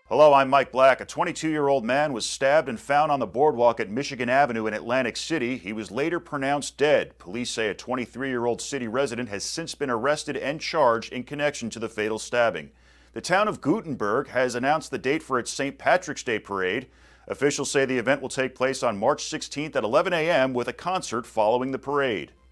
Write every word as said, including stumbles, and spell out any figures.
Hello, I'm Mike Black. A twenty-two-year-old man was stabbed and found on the boardwalk at Michigan Avenue in Atlantic City. He was later pronounced dead. Police say a twenty-three-year-old city resident has since been arrested and charged in connection to the fatal stabbing. The town of Gutenberg has announced the date for its Saint Patrick's Day parade. Officials say the event will take place on March sixteenth at eleven a m with a concert following the parade.